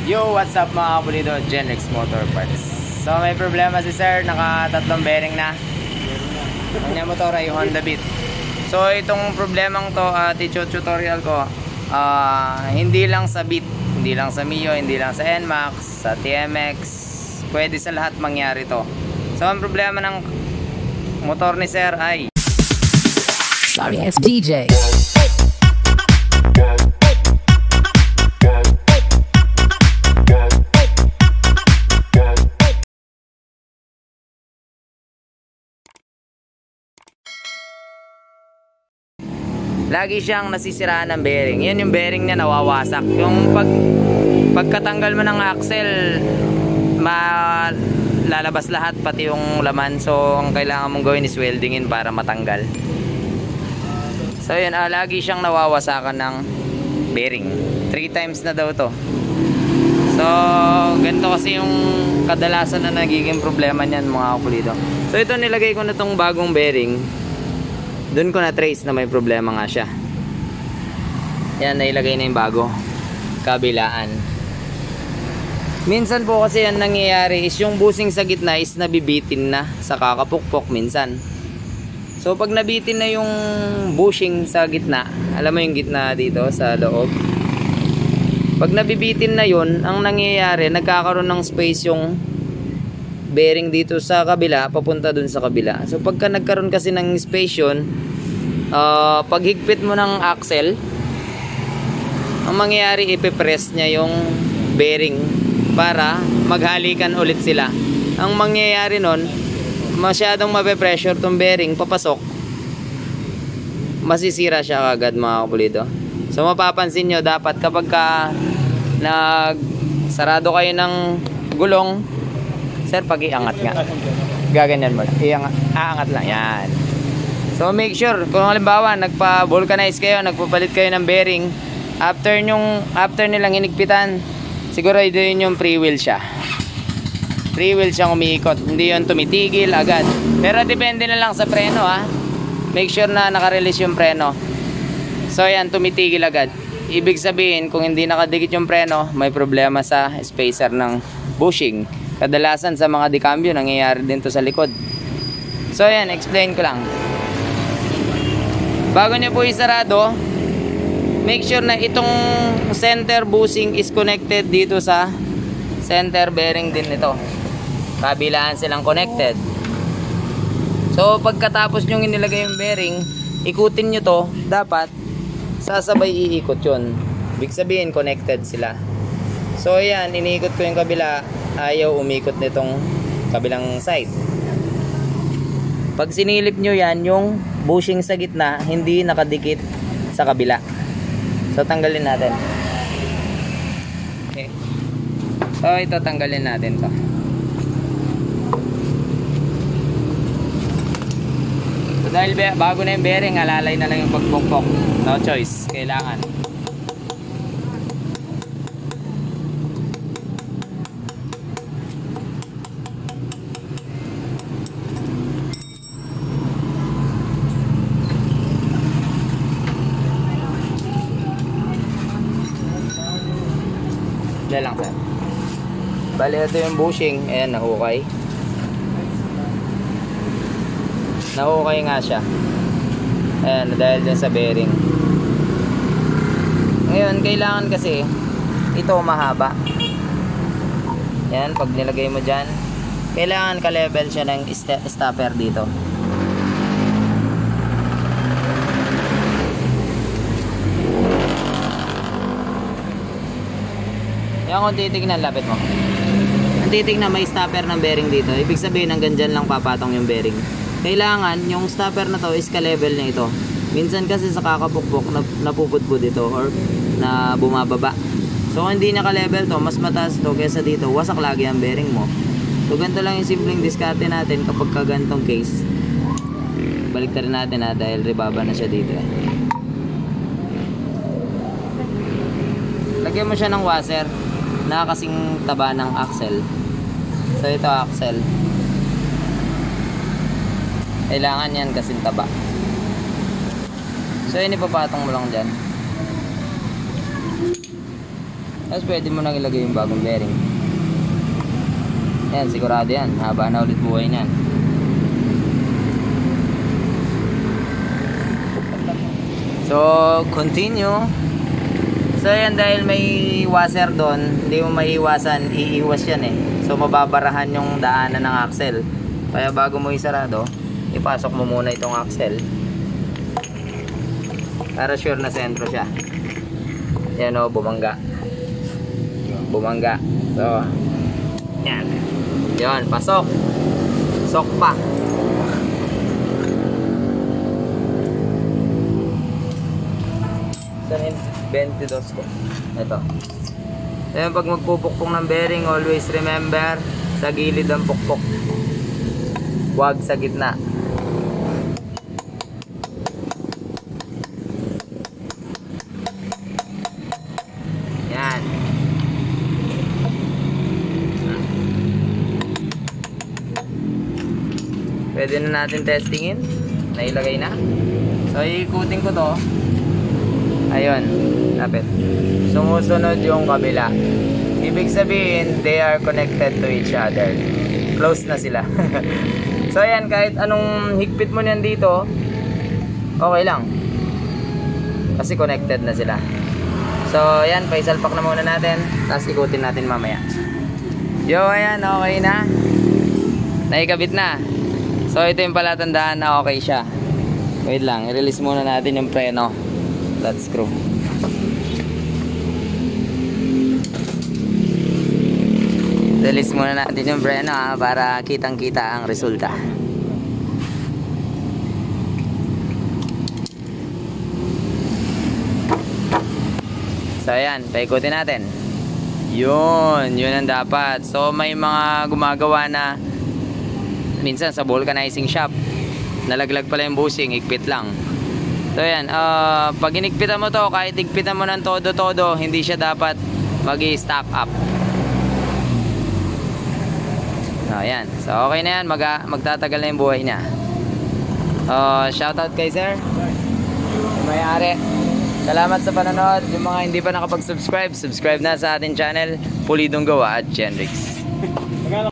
Yo, what's up mga kapulido? Genrex Motor Parts. So may problema si sir, naka-tatlong bearing na. Kanya motor ay Honda Beat. So itong problemang to, tutorial ko, hindi lang sa Beat, hindi lang sa Mio, hindi lang sa NMAX, sa TMX, pwede sa lahat mangyari to. So ang problema ng motor ni sir ay Sorry, it's DJ. lagi siyang nasisiraan ng bearing. Yan yung bearing niya nawawasak. Yung pagkatanggal mo ng axle, lalabas lahat pati yung laman. So ang kailangan mong gawin is weldingin para matanggal. So yun, lagi siyang nawawasakan ng bearing. 3 times na daw to. So ganito kasi yung kadalasan na nagiging problema niyan mga kapulido. So ito, nilagay ko na tong bagong bearing. Doon ko na trace na may problema nga siya. Yan, nailagay na yung bago, kabilaan. Minsan po kasi yan nangyayari is yung busing sa gitna is nabibitin na sa kakapukpok minsan. So pag nabitin na yung bushing sa gitna, alam mo yung gitna dito sa loob, pag nabibitin na yun, ang nangyayari, nagkakaroon ng space yung bearing dito sa kabila papunta dun sa kabila. So pagka nagkaroon kasi ng space yun, pag higpit mo ng axle, ang mangyayari, ipipress niya yung bearing para maghalikan ulit sila. Ang mangyayari nun, masyadong mape-pressure tong bearing papasok, masisira siya kagad mga kapulido. So mapapansin nyo, dapat kapag ka nagsarado kayo ng gulong, sir, pag-iangat nga. Gaganyan mo lang. Aangat lang. Yan. So, make sure, kung halimbawa, nagpa-vulcanize kayo, nagpapalit kayo ng bearing, after nilang hinigpitan, siguro yun yung free wheel siya. Free wheel siyang umiikot. Hindi yun tumitigil agad. Pero depende na lang sa preno, ha. Make sure na naka-release yung preno. So, yan, tumitigil agad. Ibig sabihin, kung hindi nakadikit yung preno, may problema sa spacer ng bushing. Kadalasan sa mga dekambyo nangyayari din to sa likod. So yan, explain ko lang. Bago nyo po isarado, make sure na itong center bushing is connected dito sa center bearing din nito. Kabilaan silang connected. So pagkatapos nyo inilagay yung bearing, ikutin nyo to, dapat sasabay iikot yun. Ibig sabihin connected sila. So yan, iniikot ko yung kabila, ayaw umikot nitong kabilang side. Pag sinilip nyo yan, yung bushing sa gitna hindi nakadikit sa kabila. So tanggalin natin. Okay. So ito, tanggalin natin to. So dahil bago na yung bearing, alalay na lang yung pagpukpok. No choice, kailangan. Lang sir. Bali, ito yung bushing. Ayan, nahukay. Nahukay nga siya. Ayan, dahil dyan sa bearing. Ngayon, kailangan kasi ito mahaba. Ayan, pag nilagay mo dyan, kailangan ka-level siya ng stopper dito. Yan, kung titignan, lapit mo. Kung titignan, may stopper ng bearing dito. Ibig sabihin, hanggang dyan lang papatong yung bearing. Kailangan, yung stopper na to is ka-level na ito. Minsan kasi sa kakapukpok, napupudpud ito or na bumababa. So kung hindi naka-level to, mas mataas to kaysa dito, wasak lagi ang bearing mo. So ganito lang yung simpleng diskarte natin kapag kagantong case. Balik rin natin dahil rebaba na siya dito. Lagyan mo siya ng washer na kasing taba ng axle. So ito axle, kailangan yan kasing taba. So yun, ipapatong mo lang dyan. Tapos pwede mo nang ilagay yung bagong bearing. Yan, sigurado yan. Haba na ulit buhay niyan. So, continue. So, yan dahil may washer doon, hindi mo maiiwasan, iiwas yan eh. So, mababarahan yung daanan ng axle. Kaya bago mo isarado, ipasok mo muna itong axle. Para sure na sentro siya. Yan o, bumangga. Bumangga. So, yan. Yan, pasok. Pasok pa. Saan yung 22 ko? Ito. Ayan, pag magpupukpok ng bearing, always remember, sa gilid ang pukpok. Huwag sa gitna. Yan. Pwede na natin testingin. Nailagay na. So, iikutin ko to. Ayun. Lapit. Sumusunod yung kabila. Ibig sabihin, they are connected to each other. Close na sila. So, ayan. Kahit anong higpit mo niyan dito, okay lang. Kasi connected na sila. So, ayan. Paisalpak na muna natin. Tapos ikutin natin mamaya. Yo, ayan. Okay na. Naikabit na. So, ito yung palatandaan na okay siya. Wait lang, i-release muna natin yung preno. Flat screw. Release muna natin yung preno para kitang-kita ang resulta. So, ayan, paikutin natin. Yun ang dapat. So, may mga gumagawa na minsan sa vulcanizing shop, nalaglag pala yung bushing, igpit lang. So yan, pag inigpitan mo to, kahit igpitan mo ng todo-todo, hindi siya dapat mag-stack up. So yan, so okay na yan, magtatagal na yung buhay niya. Shoutout kay sir, yung may-ari. Salamat sa panonood. Yung mga hindi pa nakapag-subscribe, subscribe na sa ating channel, Pulidong Gawa at Genrix.